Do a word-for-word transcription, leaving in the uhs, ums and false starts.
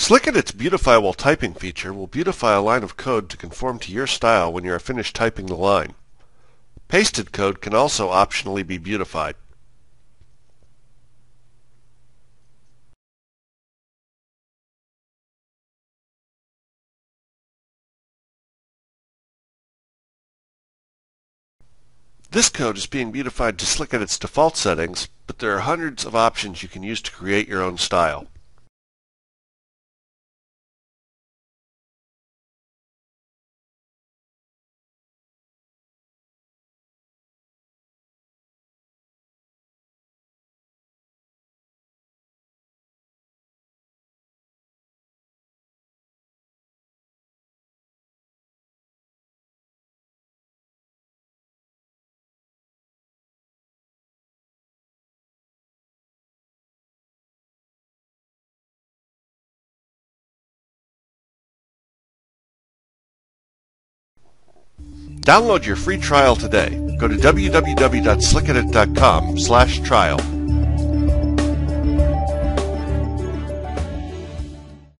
SlickEdit's Beautify while typing feature will beautify a line of code to conform to your style when you are finished typing the line. Pasted code can also optionally be beautified. This code is being beautified to SlickEdit's default settings, but there are hundreds of options you can use to create your own style. Download your free trial today. Go to w w w dot slick edit dot com slash trial.